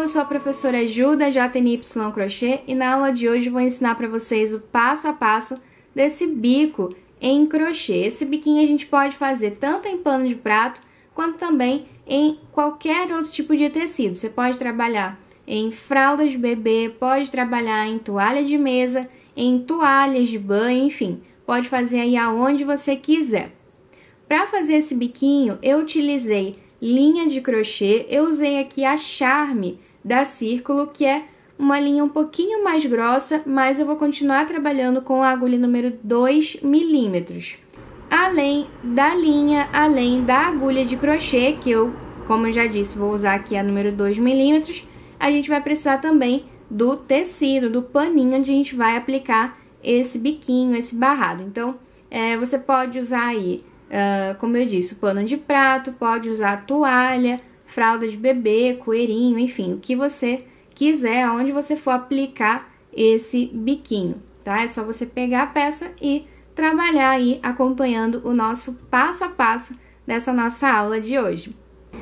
sou a professora Ju da JNY Crochê e na aula de hoje vou ensinar para vocês o passo a passo desse bico em crochê. Esse biquinho a gente pode fazer tanto em pano de prato quanto também em qualquer outro tipo de tecido. Você pode trabalhar em fraldas de bebê, pode trabalhar em toalha de mesa, em toalhas de banho, enfim, pode fazer aí aonde você quiser. Para fazer esse biquinho, eu utilizei linha de crochê, eu usei aqui a Charme da Círculo, que é uma linha um pouquinho mais grossa, mas eu vou continuar trabalhando com a agulha número 2 milímetros. Além da linha, além da agulha de crochê, que eu, como eu já disse, vou usar aqui a número 2 milímetros, a gente vai precisar também do tecido, do paninho onde a gente vai aplicar esse biquinho, esse barrado. Então, você pode usar aí, como eu disse, o pano de prato, pode usar toalha, fralda de bebê, coeirinho, enfim, o que você quiser, aonde você for aplicar esse biquinho, tá? É só você pegar a peça e trabalhar aí acompanhando o nosso passo a passo dessa nossa aula de hoje.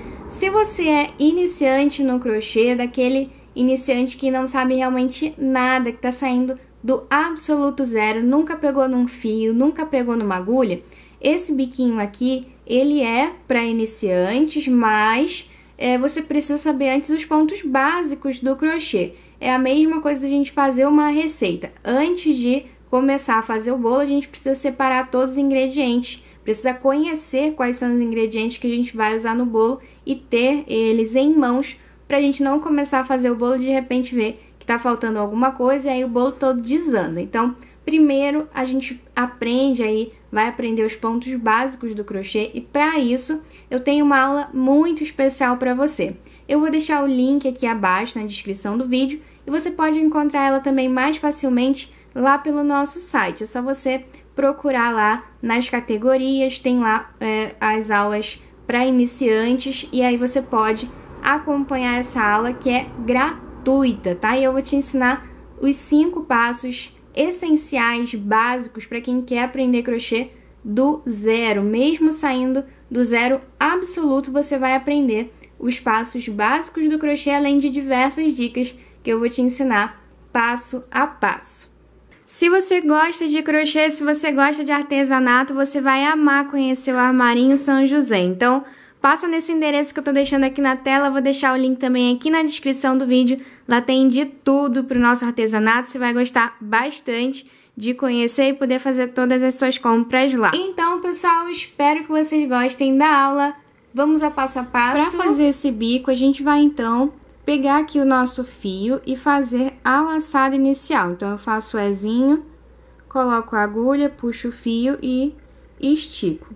Se você é iniciante no crochê, daquele iniciante que não sabe realmente nada, que tá saindo do absoluto zero, nunca pegou num fio, nunca pegou numa agulha, esse biquinho aqui, ele é para iniciantes, mas você precisa saber antes os pontos básicos do crochê. É a mesma coisa da gente fazer uma receita. Antes de começar a fazer o bolo, a gente precisa separar todos os ingredientes, precisa conhecer quais são os ingredientes que a gente vai usar no bolo e ter eles em mãos, para a gente não começar a fazer o bolo e de repente ver que tá faltando alguma coisa e aí o bolo todo desanda. Então, primeiro a gente aprende aí, vai aprender os pontos básicos do crochê e para isso eu tenho uma aula muito especial para você. Eu vou deixar o link aqui abaixo na descrição do vídeo e você pode encontrar ela também mais facilmente lá pelo nosso site. É só você procurar lá nas categorias, tem lá as aulas para iniciantes e aí você pode acompanhar essa aula que é gratuita, tá? E eu vou te ensinar os 5 passos essenciais, básicos, para quem quer aprender crochê do zero. Mesmo saindo do zero absoluto, você vai aprender os passos básicos do crochê, além de diversas dicas que eu vou te ensinar passo a passo. Se você gosta de crochê, se você gosta de artesanato, você vai amar conhecer o Armarinho São José. Então, passa nesse endereço que eu tô deixando aqui na tela, vou deixar o link também aqui na descrição do vídeo. Lá tem de tudo pro nosso artesanato, você vai gostar bastante de conhecer e poder fazer todas as suas compras lá. Então, pessoal, espero que vocês gostem da aula. Vamos a passo a passo. Para fazer esse bico, a gente vai então pegar aqui o nosso fio e fazer a laçada inicial. Então, eu faço o Ezinho, coloco a agulha, puxo o fio e estico.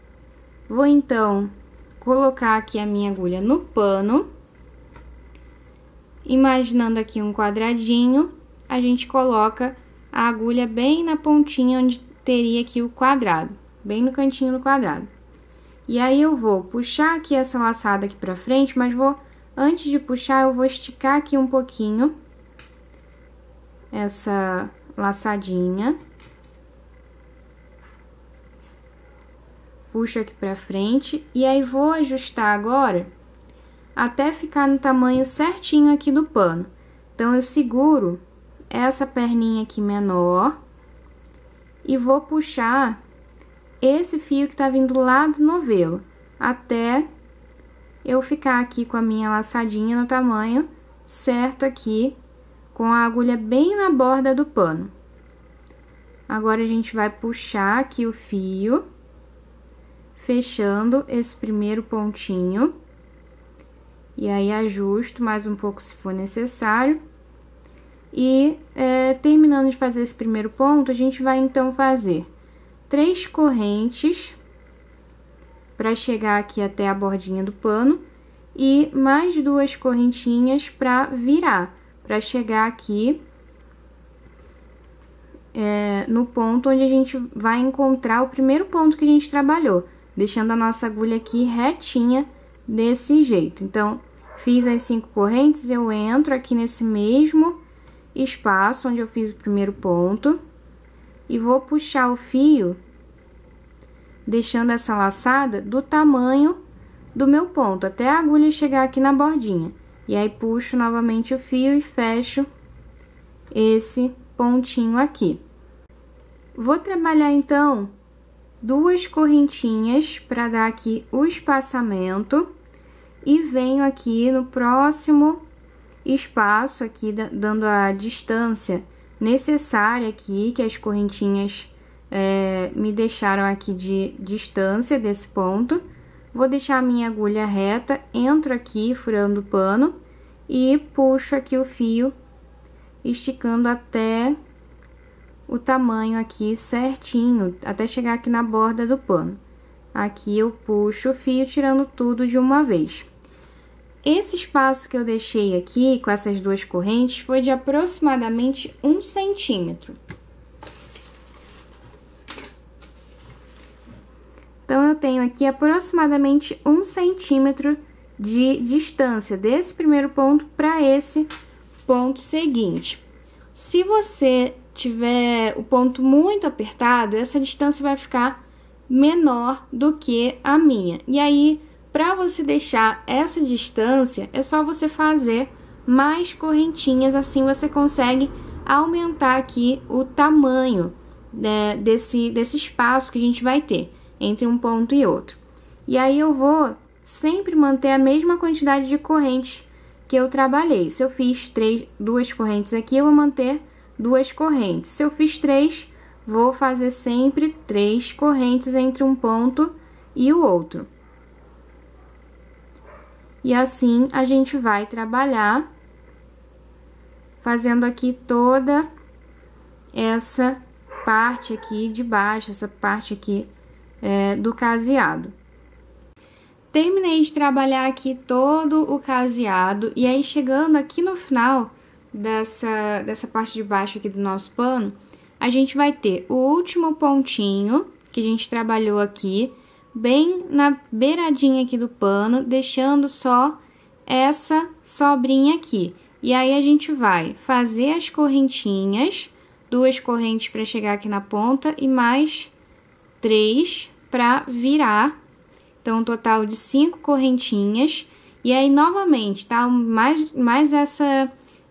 Vou então colocar aqui a minha agulha no pano, imaginando aqui um quadradinho, a gente coloca a agulha bem na pontinha onde teria aqui o quadrado, bem no cantinho do quadrado. E aí eu vou puxar aqui essa laçada aqui pra frente, mas antes de puxar, eu vou esticar aqui um pouquinho essa laçadinha. Puxo aqui pra frente e aí vou ajustar agora até ficar no tamanho certinho aqui do pano. Então, eu seguro essa perninha aqui menor e vou puxar esse fio que tá vindo lá do novelo até eu ficar aqui com a minha laçadinha no tamanho certo aqui, com a agulha bem na borda do pano. Agora, a gente vai puxar aqui o fio, fechando esse primeiro pontinho, e aí ajusto mais um pouco se for necessário. E terminando de fazer esse primeiro ponto, a gente vai então fazer 3 correntes para chegar aqui até a bordinha do pano e mais 2 correntinhas para virar, para chegar aqui no ponto onde a gente vai encontrar o primeiro ponto que a gente trabalhou, deixando a nossa agulha aqui retinha desse jeito. Então, fiz as 5 correntes, eu entro aqui nesse mesmo espaço onde eu fiz o primeiro ponto e vou puxar o fio, deixando essa laçada do tamanho do meu ponto, até a agulha chegar aqui na bordinha. E aí puxo novamente o fio e fecho esse pontinho aqui. Vou trabalhar então 2 correntinhas para dar aqui o espaçamento e venho aqui no próximo espaço aqui dando a distância necessária aqui que as correntinhas me deixaram aqui de distância desse ponto. Vou deixar a minha agulha reta, entro aqui furando o pano e puxo aqui o fio, esticando até o tamanho aqui certinho, até chegar aqui na borda do pano. Aqui eu puxo o fio, tirando tudo de uma vez. Esse espaço que eu deixei aqui com essas 2 correntes foi de aproximadamente 1 centímetro. Então, eu tenho aqui aproximadamente 1 centímetro de distância desse primeiro ponto para esse ponto seguinte. Se você tiver o ponto muito apertado, essa distância vai ficar menor do que a minha. E aí, para você deixar essa distância, é só você fazer mais correntinhas, assim você consegue aumentar aqui o tamanho, né, desse espaço que a gente vai ter entre um ponto e outro. E aí eu vou sempre manter a mesma quantidade de correntes que eu trabalhei. Se eu fiz 2 correntes aqui, eu vou manter 2 correntes. Se eu fiz 3, vou fazer sempre 3 correntes entre um ponto e o outro. E assim a gente vai trabalhar fazendo aqui toda essa parte aqui de baixo, essa parte aqui do caseado. Terminei de trabalhar aqui todo o caseado e aí chegando aqui no final dessa parte de baixo aqui do nosso pano, a gente vai ter o último pontinho que a gente trabalhou aqui, bem na beiradinha aqui do pano, deixando só essa sobrinha aqui. E aí a gente vai fazer as correntinhas, 2 correntes para chegar aqui na ponta e mais 3 para virar. Então, um total de 5 correntinhas. E aí, novamente, tá? Mais essa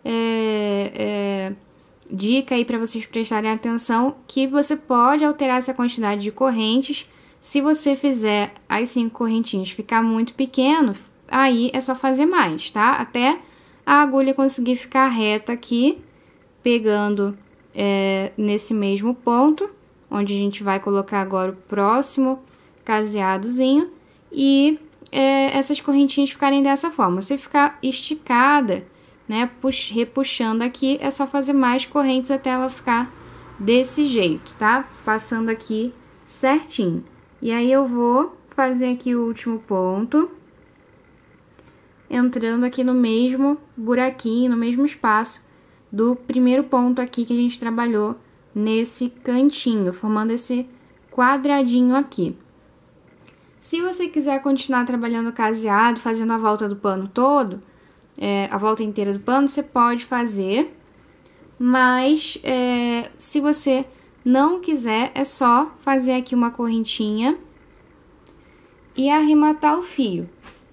dica aí para vocês prestarem atenção, que você pode alterar essa quantidade de correntes. Se você fizer as 5 correntinhas ficar muito pequeno, aí é só fazer mais, tá? Até a agulha conseguir ficar reta aqui, pegando nesse mesmo ponto, onde a gente vai colocar agora o próximo caseadozinho, e essas correntinhas ficarem dessa forma. Se ficar esticada, né, repuxando aqui, é só fazer mais correntes até ela ficar desse jeito, tá? Passando aqui certinho. E aí eu vou fazer aqui o último ponto, entrando aqui no mesmo buraquinho, no mesmo espaço do primeiro ponto aqui que a gente trabalhou nesse cantinho, formando esse quadradinho aqui. Se você quiser continuar trabalhando caseado, fazendo a volta do pano todo, a volta inteira do pano, você pode fazer, mas se você não quiser, é só fazer aqui uma correntinha e arrematar o fio.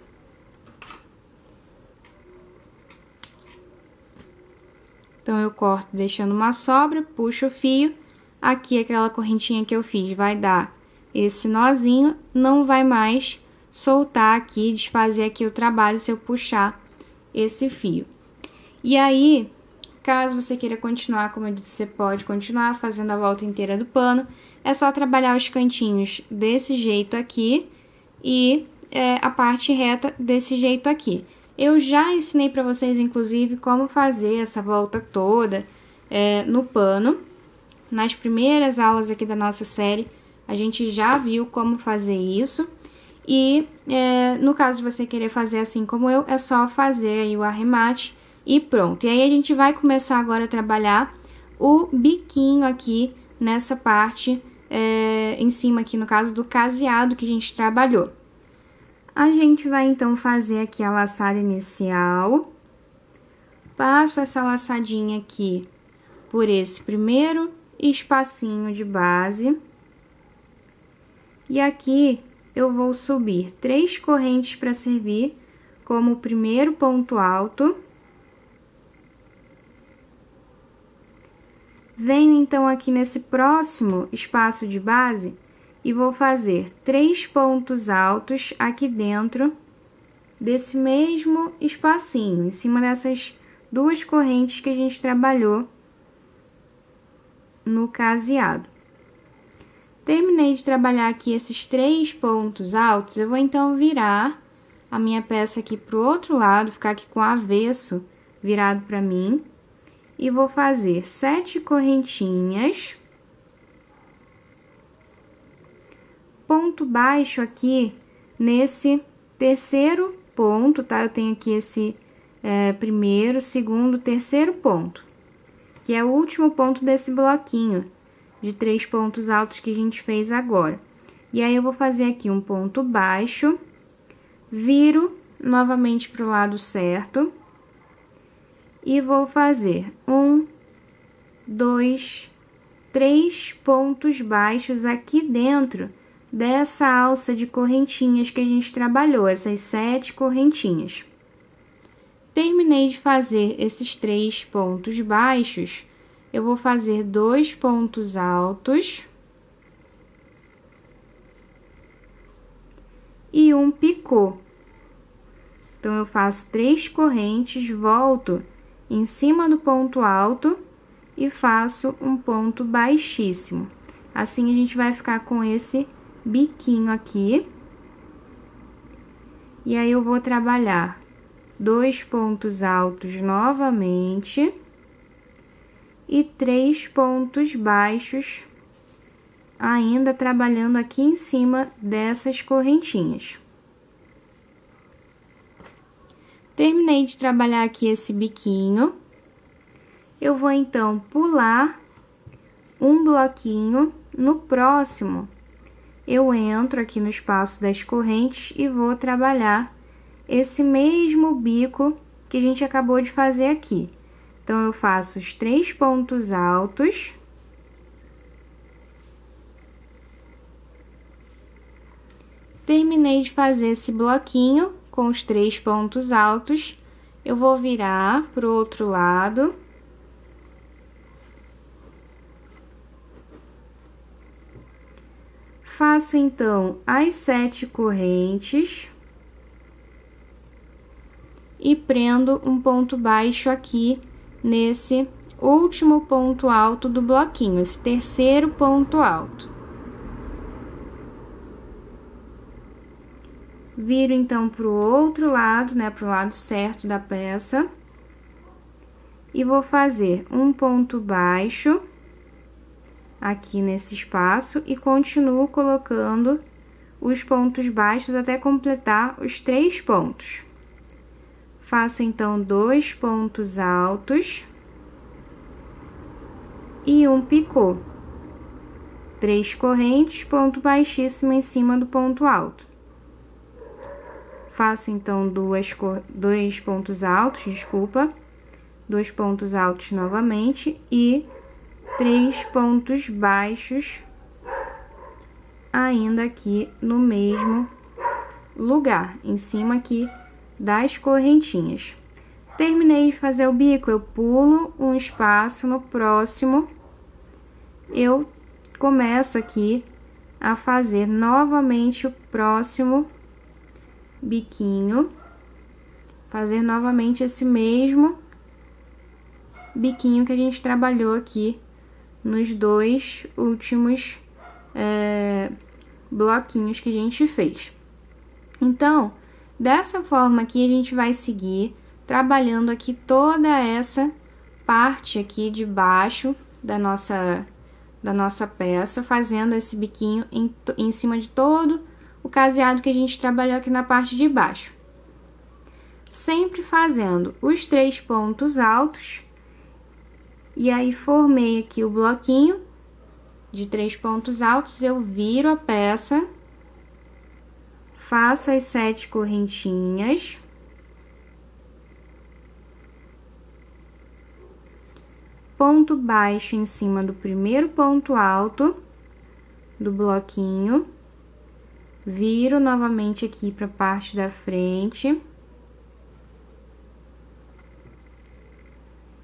Então, eu corto deixando uma sobra, puxo o fio, aqui aquela correntinha que eu fiz vai dar esse nozinho, não vai mais soltar aqui, desfazer aqui o trabalho se eu puxar esse fio. E aí, caso você queira continuar, como eu disse, você pode continuar fazendo a volta inteira do pano, é só trabalhar os cantinhos desse jeito aqui e a parte reta desse jeito aqui. Eu já ensinei para vocês, inclusive, como fazer essa volta toda no pano. Nas primeiras aulas aqui da nossa série, a gente já viu como fazer isso. E no caso de você querer fazer assim como eu, é só fazer aí o arremate e pronto. E aí a gente vai começar agora a trabalhar o biquinho aqui nessa parte em cima aqui, no caso do caseado que a gente trabalhou. A gente vai, então, fazer aqui a laçada inicial. Passo essa laçadinha aqui por esse primeiro espacinho de base. E aqui eu vou subir 3 correntes para servir como o primeiro ponto alto. Venho então aqui nesse próximo espaço de base e vou fazer 3 pontos altos aqui dentro desse mesmo espacinho, em cima dessas duas correntes que a gente trabalhou no caseado. Terminei de trabalhar aqui esses 3 pontos altos, eu vou então virar a minha peça aqui pro outro lado, ficar aqui com o avesso virado para mim, e vou fazer 7 correntinhas, ponto baixo aqui nesse terceiro ponto, tá? Eu tenho aqui esse primeiro, segundo, terceiro ponto, que é o último ponto desse bloquinho de 3 pontos altos que a gente fez agora. E aí, eu vou fazer aqui um ponto baixo, viro novamente pro lado certo, e vou fazer 1, 2, 3 pontos baixos aqui dentro dessa alça de correntinhas que a gente trabalhou, essas 7 correntinhas. Terminei de fazer esses 3 pontos baixos, eu vou fazer 2 pontos altos e um picô. Então, eu faço 3 correntes, volto em cima do ponto alto e faço um ponto baixíssimo. Assim, a gente vai ficar com esse biquinho aqui. E aí, eu vou trabalhar 2 pontos altos novamente e 3 pontos baixos, ainda trabalhando aqui em cima dessas correntinhas. Terminei de trabalhar aqui esse biquinho, eu vou então pular um bloquinho, no próximo eu entro aqui no espaço das correntes e vou trabalhar esse mesmo bico que a gente acabou de fazer aqui. Então, eu faço os 3 pontos altos, terminei de fazer esse bloquinho com os 3 pontos altos, eu vou virar pro outro lado. Faço, então, as 7 correntes e prendo um ponto baixo aqui nesse último ponto alto do bloquinho, esse terceiro ponto alto. Viro, então, pro outro lado, né, pro lado certo da peça. E vou fazer um ponto baixo aqui nesse espaço e continuo colocando os pontos baixos até completar os 3 pontos. Faço, então, 2 pontos altos e um picô. 3 correntes, ponto baixíssimo em cima do ponto alto. Faço, então, 2 pontos altos, desculpa, 2 pontos altos novamente e 3 pontos baixos ainda aqui no mesmo lugar, em cima aqui das correntinhas. Terminei de fazer o bico, eu pulo um espaço, no próximo eu começo aqui a fazer novamente o próximo biquinho, fazer novamente esse mesmo biquinho que a gente trabalhou aqui nos 2 últimos bloquinhos que a gente fez. Então, dessa forma aqui, a gente vai seguir trabalhando aqui toda essa parte aqui de baixo da nossa peça, fazendo esse biquinho em cima de todo o caseado que a gente trabalhou aqui na parte de baixo. Sempre fazendo os 3 pontos altos, e aí formei aqui o bloquinho de 3 pontos altos, eu viro a peça, faço as 7 correntinhas, ponto baixo em cima do primeiro ponto alto do bloquinho, viro novamente aqui para a parte da frente,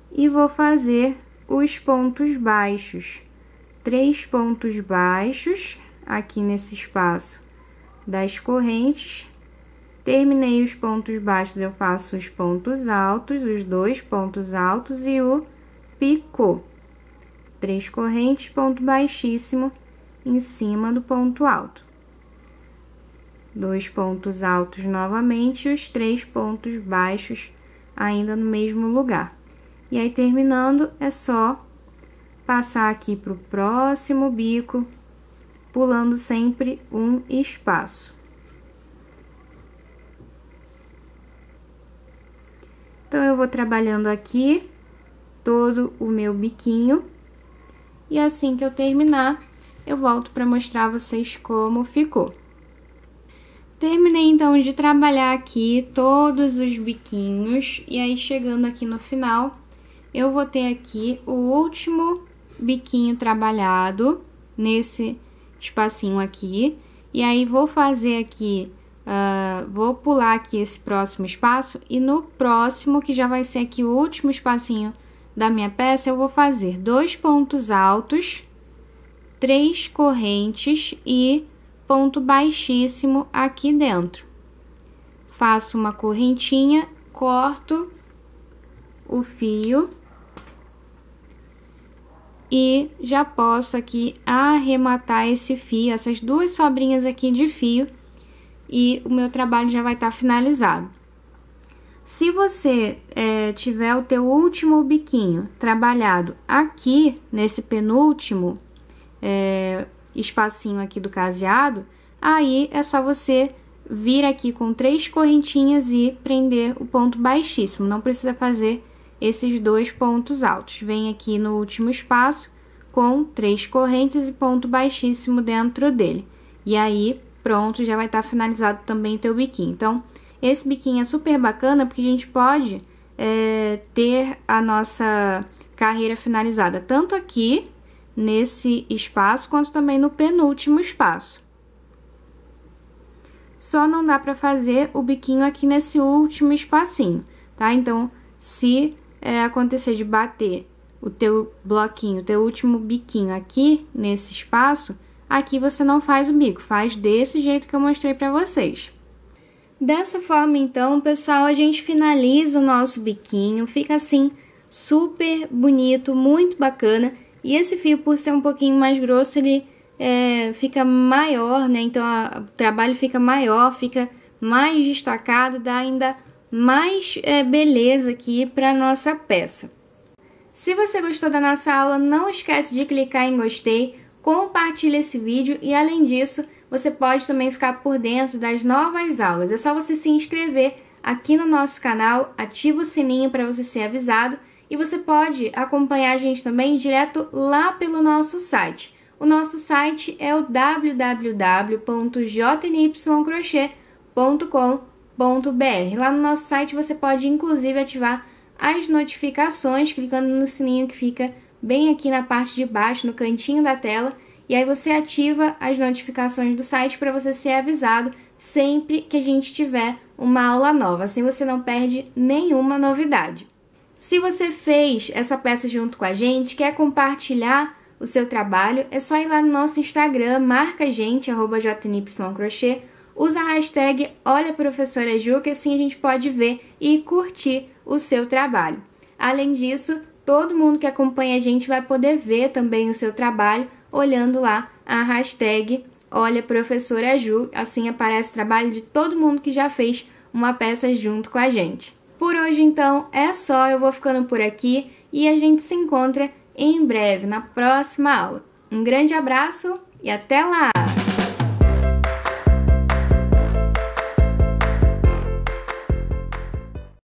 e vou fazer os pontos baixos. 3 pontos baixos aqui nesse espaço das correntes. Terminei os pontos baixos, eu faço os pontos altos, os 2 pontos altos e o picô. 3 correntes, ponto baixíssimo em cima do ponto alto. 2 pontos altos novamente e os 3 pontos baixos ainda no mesmo lugar. E aí, terminando, é só passar aqui para o próximo bico, pulando sempre um espaço. Então, eu vou trabalhando aqui todo o meu biquinho. E assim que eu terminar, eu volto para mostrar a vocês como ficou. Terminei, então, de trabalhar aqui todos os biquinhos. E aí, chegando aqui no final, eu vou ter aqui o último biquinho trabalhado nesse espacinho aqui. E aí, vou fazer aqui, vou pular aqui esse próximo espaço. E no próximo, que já vai ser aqui o último espacinho da minha peça, eu vou fazer 2 pontos altos, 3 correntes e ponto baixíssimo aqui dentro. Faço uma correntinha, corto o fio e já posso aqui arrematar esse fio, essas 2 sobrinhas aqui de fio, e o meu trabalho já vai estar finalizado. Se você tiver o teu último biquinho trabalhado aqui nesse penúltimo espacinho aqui do caseado, aí é só você vir aqui com 3 correntinhas e prender o ponto baixíssimo. Não precisa fazer esses 2 pontos altos. Vem aqui no último espaço com 3 correntes e ponto baixíssimo dentro dele. E aí, pronto, já vai estar finalizado também o teu biquinho. Então, esse biquinho é super bacana porque a gente pode ter a nossa carreira finalizada tanto aqui nesse espaço quanto também no penúltimo espaço. Só não dá para fazer o biquinho aqui nesse último espacinho, tá? Então, se acontecer de bater o teu bloquinho, o teu último biquinho aqui nesse espaço, aqui você não faz o bico, faz desse jeito que eu mostrei para vocês. Dessa forma, então, pessoal, a gente finaliza o nosso biquinho, fica assim super bonito, muito bacana. E esse fio, por ser um pouquinho mais grosso, ele fica maior, né? Então, o trabalho fica maior, fica mais destacado, dá ainda mais beleza aqui para nossa peça. Se você gostou da nossa aula, não esquece de clicar em gostei, compartilha esse vídeo e, além disso, você pode também ficar por dentro das novas aulas. É só você se inscrever aqui no nosso canal, ativa o sininho para você ser avisado e você pode acompanhar a gente também direto lá pelo nosso site. O nosso site é o www.jnycrochet.com.br. Lá no nosso site você pode inclusive ativar as notificações clicando no sininho que fica bem aqui na parte de baixo, no cantinho da tela. E aí você ativa as notificações do site para você ser avisado sempre que a gente tiver uma aula nova. Assim você não perde nenhuma novidade. Se você fez essa peça junto com a gente, quer compartilhar o seu trabalho, é só ir lá no nosso Instagram, marca a gente, @jnycrochet, usa a hashtag Olha Professora Ju, que assim a gente pode ver e curtir o seu trabalho. Além disso, todo mundo que acompanha a gente vai poder ver também o seu trabalho, olhando lá a hashtag Olha Professora Ju, assim aparece o trabalho de todo mundo que já fez uma peça junto com a gente. Por hoje, então, é só, eu vou ficando por aqui e a gente se encontra em breve na próxima aula. Um grande abraço e até lá!